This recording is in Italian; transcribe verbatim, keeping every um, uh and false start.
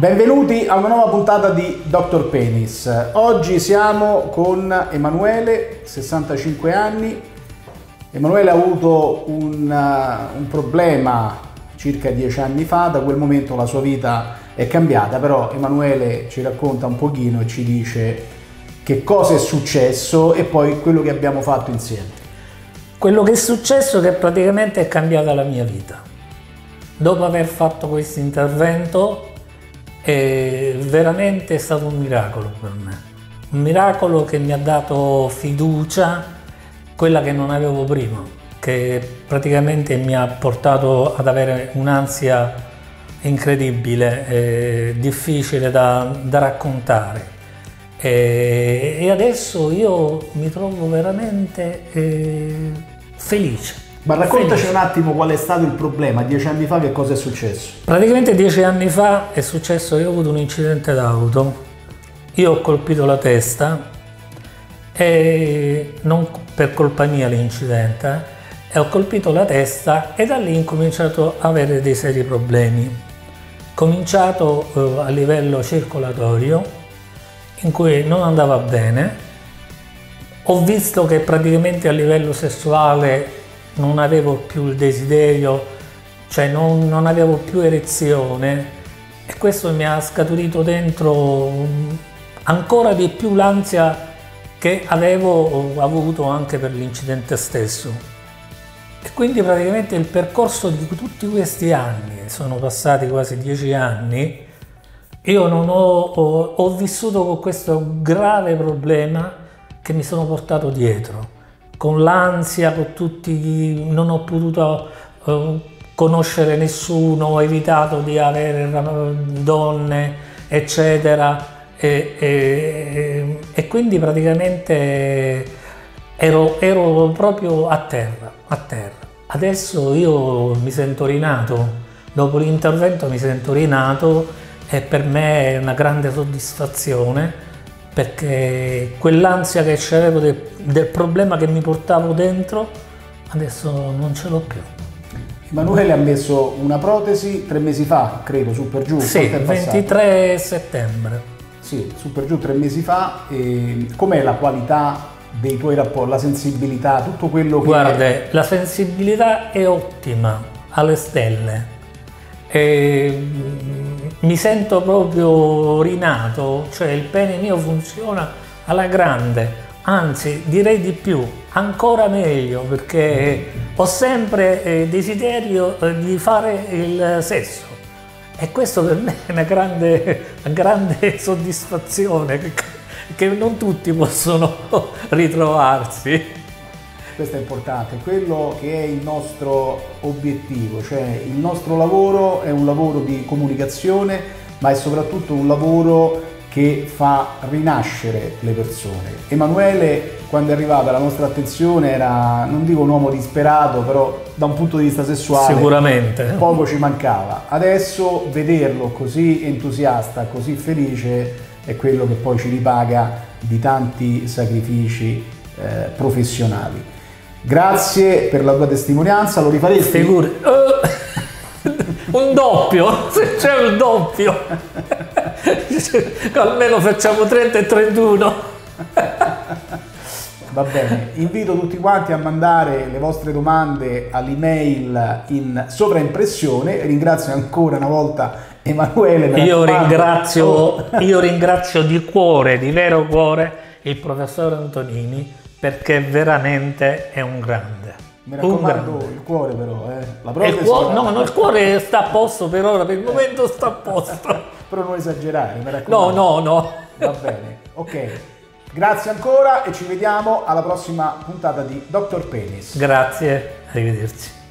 Benvenuti a una nuova puntata di Doctor Penis. Oggi siamo con Emanuele, sessantacinque anni. Emanuele ha avuto un, uh, un problema circa dieci anni fa, da quel momento la sua vita è cambiata, però Emanuele ci racconta un pochino e ci dice che cosa è successo e poi quello che abbiamo fatto insieme. Quello che è successo è che praticamente è cambiata la mia vita. Dopo aver fatto questo intervento è veramente stato un miracolo per me. Un miracolo che mi ha dato fiducia, quella che non avevo prima, che praticamente mi ha portato ad avere un'ansia incredibile, eh, difficile da, da raccontare. E, e adesso io mi trovo veramente eh, felice. Ma raccontaci felice. un attimo qual è stato il problema, dieci anni fa che cosa è successo? Praticamente dieci anni fa è successo che io ho avuto un incidente d'auto, io ho colpito la testa, e non per colpa mia l'incidente, e ho colpito la testa e da lì ho cominciato a avere dei seri problemi. Cominciato eh, a livello circolatorio, in cui non andava bene, ho visto che praticamente a livello sessuale non avevo più il desiderio, cioè non, non avevo più erezione, e questo mi ha scaturito dentro ancora di più l'ansia che avevo avuto anche per l'incidente stesso. E quindi praticamente il percorso di tutti questi anni, sono passati quasi dieci anni, io non ho, ho, ho vissuto con questo grave problema che mi sono portato dietro, con l'ansia, con tutti gli, non ho potuto uh, conoscere nessuno, ho evitato di avere donne, eccetera, e, e, e quindi praticamente ero, ero proprio a terra, a terra. Adesso io mi sento rinato, dopo l'intervento mi sento rinato, e per me è una grande soddisfazione, perché quell'ansia che c'avevo del, del problema che mi portavo dentro adesso non ce l'ho più. Emanuele ha messo una protesi tre mesi fa, credo, su per giù. Sì, ventitré settembre. Sì, su per giù tre mesi fa. E com'è la qualità dei tuoi rapporti, la sensibilità, tutto quello che... Guarda, la sensibilità è ottima, alle stelle. E mi sento proprio rinato, cioè il pene mio funziona alla grande, anzi direi di più, ancora meglio, perché ho sempre eh, desiderio eh, di fare il sesso, e questo per me è una grande, una grande soddisfazione che, che non tutti possono ritrovarsi. Questo è importante, quello che è il nostro obiettivo, cioè il nostro lavoro è un lavoro di comunicazione, ma è soprattutto un lavoro che fa rinascere le persone. Emanuele, quando è arrivato alla nostra attenzione, era, non dico un uomo disperato, però da un punto di vista sessuale sicuramente poco ci mancava. Adesso vederlo così entusiasta, così felice, è quello che poi ci ripaga di tanti sacrifici eh, professionali. Grazie per la tua testimonianza, lo rifaresti? Figuri. Uh, un doppio, se c'è un doppio, almeno facciamo trenta e trentuno. Va bene, invito tutti quanti a mandare le vostre domande all'email in sovraimpressione. Ringrazio ancora una volta Emanuele. Io ringrazio, io ringrazio di cuore, di vero cuore, il professor Antonini, perché veramente è un grande. Mi raccomando, il cuore però, eh. La protesi, il cuore, no, no, il cuore sta a posto per ora, per il momento sta a posto. Però non esagerare, mi raccomando. No, no, no. Va bene, ok. Grazie ancora e ci vediamo alla prossima puntata di Doctor Penis. Grazie, arrivederci.